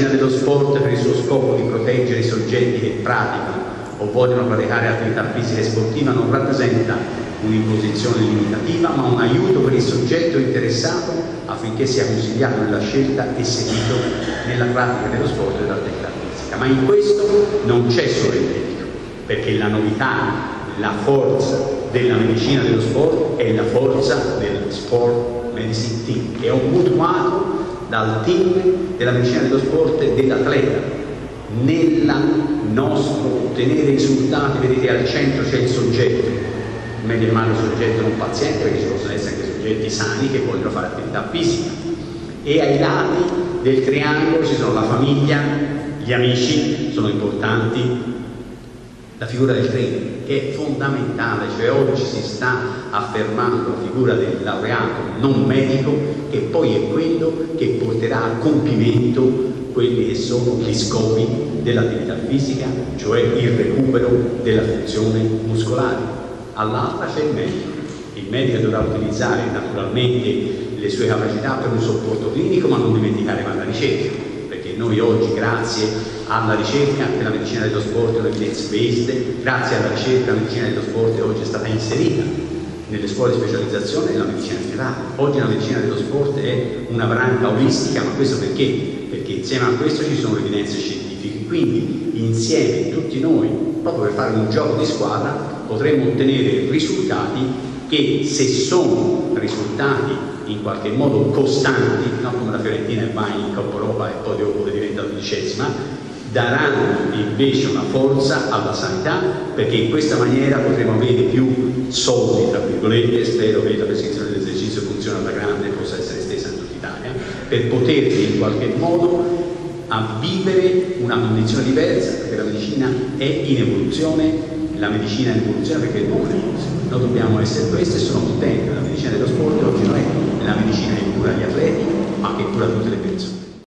dello sport per il suo scopo di proteggere i soggetti che praticano o vogliono praticare attività fisica e sportiva non rappresenta un'imposizione limitativa, ma un aiuto per il soggetto interessato affinché sia consigliato nella scelta e seguito nella pratica dello sport e dell'attività fisica. Ma in questo non c'è solo il medico, perché la novità, la forza della medicina dello sport è la forza del Sport Medicine Team, che è un mutuato dal team della medicina dello sport e dell'atleta. Nel nostro ottenere risultati, vedete, al centro c'è il soggetto, meglio e male soggetto non paziente, perché ci possono essere anche soggetti sani che vogliono fare attività fisica, e ai lati del triangolo ci sono la famiglia, gli amici, sono importanti, la figura del trainer, che è fondamentale, cioè oggi si sta affermando la figura del laureato non medico, che poi è quello che porterà a compimento quelli che sono gli scopi dell'attività fisica, cioè il recupero della funzione muscolare. All'altra c'è il medico. Il medico dovrà utilizzare naturalmente le sue capacità per un supporto clinico, ma non dimenticare mai la ricerca, perché noi oggi, grazie alla ricerca della medicina dello sport, l'evidence based, grazie alla ricerca la medicina dello sport oggi è stata inserita nelle scuole di specializzazione della medicina generale. Oggi la medicina dello sport è una branca olistica, ma questo perché? Perché insieme a questo ci sono evidenze scientifiche, quindi insieme tutti noi, proprio per fare un gioco di squadra, potremmo ottenere risultati che, se sono risultati in qualche modo costanti, no? Come la Fiorentina va in Coppa Europa e poi dopo diventa 12ª, daranno invece una forza alla sanità, perché in questa maniera potremo avere più soldi, tra virgolette. Spero che la prescrizione dell'esercizio funzioni alla grande e possa essere estesa in tutta Italia, per poterli in qualche modo a vivere una condizione diversa, perché la medicina è in evoluzione, la medicina è in evoluzione perché il mondo è in evoluzione. Noi dobbiamo essere questo, e sono contento che la medicina dello sport oggi non è la medicina che cura gli atleti, ma che cura tutte le persone.